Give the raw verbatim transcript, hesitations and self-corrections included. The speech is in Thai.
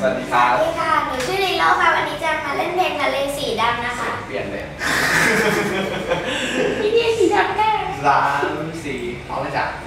วัสดีครับสวัสดีค่ะหนูชื่อลินโลค่ะวันนี้จะมาเล่นเพลงทะเลสีดำนะคะเปลี่ยนเลยพี่เดียสีดำแน่สามสี่พร้อมเลยจ้ะ